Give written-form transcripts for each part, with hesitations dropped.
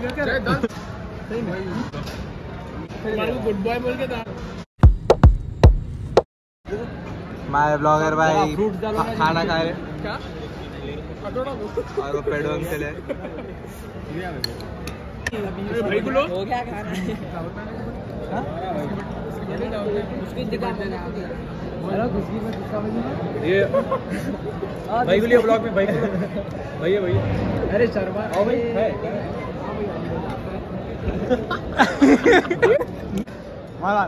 Good boy बोल के था। माय ब्लॉगर भाई खाना खा रहे और वो पेडोंग चले भाई को लो हो गया खाना उसकी दिखा ये भाई को लिया ब्लॉग में भाई भैया भैया अरे शर्मा आओ भाई है Mala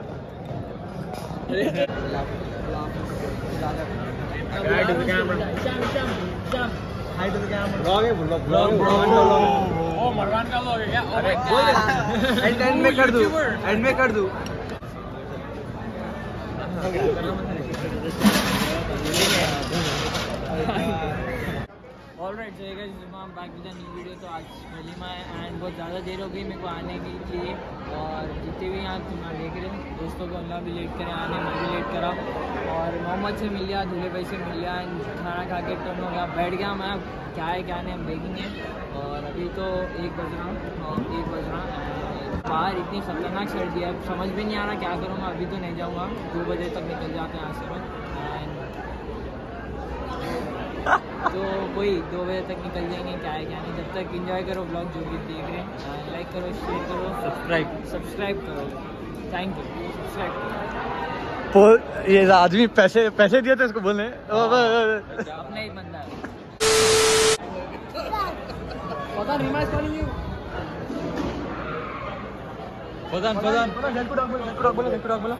hi to the camera hi to the camera blog है ब्लॉग ओ मरवान का ब्लॉग है क्या अरे एंड में कर दूं एंड में कर दूं ऑलराइट सो गाइस हम back with a new video. तो आज वलीमा है एंड बहुत ज़्यादा देर हो गई मेरे को आने के लिए और जितने भी यहाँ तुम्हारा देख रहे हैं दोस्तों को अल्लाह भी लेट करे आने मैं भी लेट करा और मोहम्मद से मिल लिया दूल्हे भाई से मिल लिया खाना खा के टर्न हो गया बैठ गया मैं क्या है क्या नहीं हम देखेंगे। और अभी तो 1 बज रहा बाहर इतनी खतरनाक सर्दी है समझ भी नहीं आ रहा क्या करूँगा। अभी तो नहीं जाऊँगा 2 बजे तक निकल जाते हैं यहाँ से मैं तो कोई 2 बजे तक निकल जाएंगे क्या है क्या नहीं। जब तक एंजॉय करो ब्लॉग जो भी देख रहे हैं लाइक करो शेयर करो सब्सक्राइब करो थैंक यू सब्सक्राइब करो। ये आदमी पैसे दिए थे इसको बोलने अपना ही बंदा है पता नहीं मैं कॉलिंग यू बोला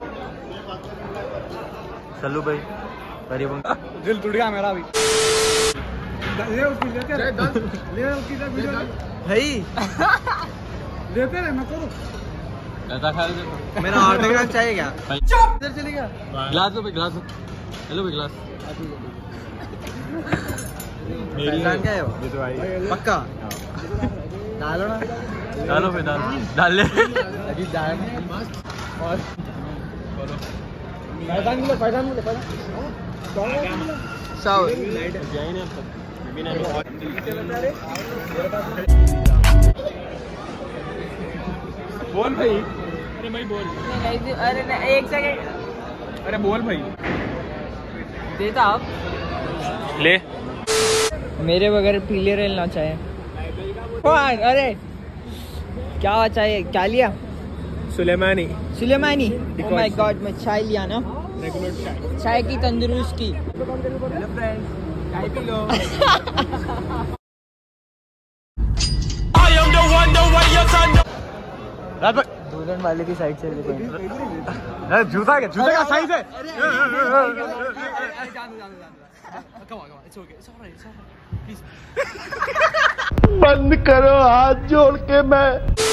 चलो भाई करीब दिल टूट गया मेरा भी ले उसकी वीडियो भाई लेते रहे मैं करूँ ऐसा खा रहे मेरा ऑटोग्राफ चाहिए क्या इधर चले गया गिलास लो भाई गिलास हेलो भाई गिलास पहचान क्या है वो पक्का डालो ना डालो भाई डाल ले अभी डाल और पैसा मिले बोल भाई अरे भाई बोल अरे एक सेकंड अरे बोल भाई देता आप ले मेरे बगैर पीले रहना चाहिए। अरे क्या चाहिए क्या लिया सुलेमानी ओह माय गॉड मैं चाय लिया ना रेगुलर चाय की तंदुरुस्ती। हेलो फ्रेंड्स चाय पी लो दुल्हन वाले की साइड से जूता का साइज है बंद करो हाथ जोड़ के मैं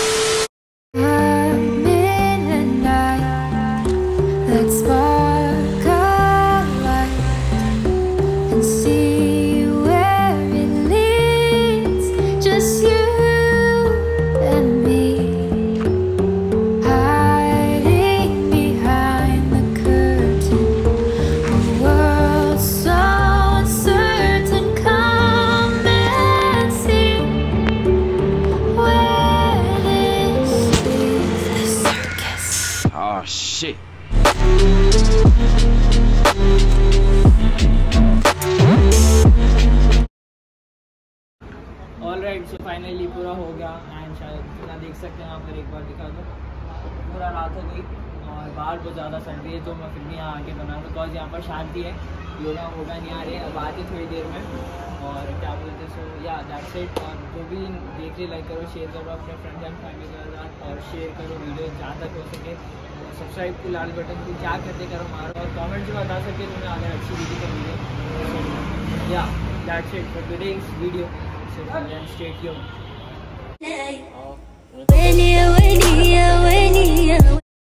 ऑलराइट सो फाइनली पूरा हो गया एंड शायद जितना देख सकते हैं यहाँ पर एक बार दिखा दो पूरा रात हो गई और बाहर बहुत ज़्यादा सर्दी है तो मैं फिर भी यहाँ आके बना रहा हूँ बिकॉज यहाँ पर शांति है योगा वोगा नहीं आ रहे अब आते थोड़ी देर में और क्या बोलते सो या दैट्स इट। और जो भी देख रहे लाइक करो शेयर करो अपने फ्रेंड्स एंड फैमिली के साथ और शेयर करो वीडियो जहाँ तक हो सके सब्सक्राइब को लाल बटन को क्या करते करो मारो और कमेंट में बता सकते तुम्हें अगर अच्छी वीडियो का वीडियो या that's it for today's video and stay tuned.